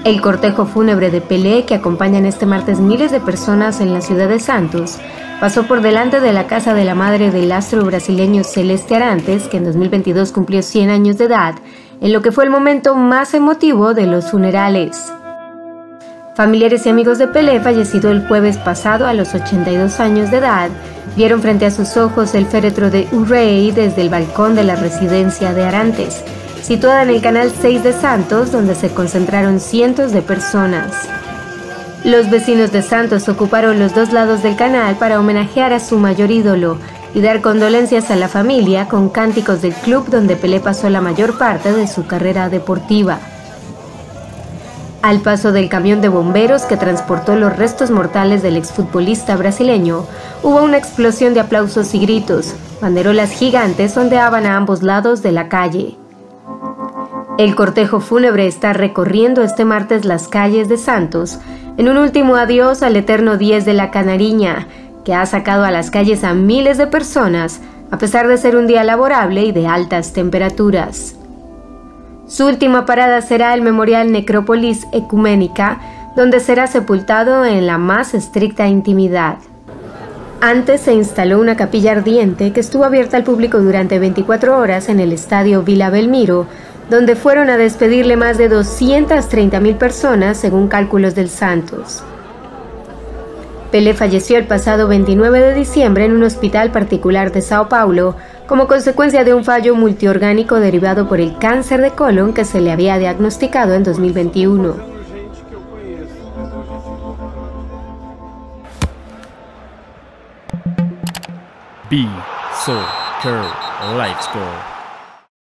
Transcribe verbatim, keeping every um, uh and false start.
El cortejo fúnebre de Pelé, que acompañan este martes miles de personas en la ciudad de Santos, pasó por delante de la casa de la madre del astro brasileño Celeste Arantes, que en dos mil veintidós cumplió cien años de edad, en lo que fue el momento más emotivo de los funerales. Familiares y amigos de Pelé, fallecido el jueves pasado a los ochenta y dos años de edad, vieron frente a sus ojos el féretro de Urrey desde el balcón de la residencia de Arantes, situada en el canal seis de Santos, donde se concentraron cientos de personas. Los vecinos de Santos ocuparon los dos lados del canal para homenajear a su mayor ídolo y dar condolencias a la familia con cánticos del club donde Pelé pasó la mayor parte de su carrera deportiva. Al paso del camión de bomberos que transportó los restos mortales del exfutbolista brasileño, hubo una explosión de aplausos y gritos. Banderolas gigantes ondeaban a ambos lados de la calle. El cortejo fúnebre está recorriendo este martes las calles de Santos en un último adiós al eterno diez de la Canariña, que ha sacado a las calles a miles de personas, a pesar de ser un día laborable y de altas temperaturas. Su última parada será el Memorial Necrópolis Ecuménica, donde será sepultado en la más estricta intimidad. Antes se instaló una capilla ardiente que estuvo abierta al público durante veinticuatro horas en el estadio Vila Belmiro, donde fueron a despedirle más de doscientas treinta mil personas según cálculos del Santos. Pelé falleció el pasado veintinueve de diciembre en un hospital particular de Sao Paulo como consecuencia de un fallo multiorgánico derivado por el cáncer de colon que se le había diagnosticado en dos mil veintiuno. Be So Curve Life Score.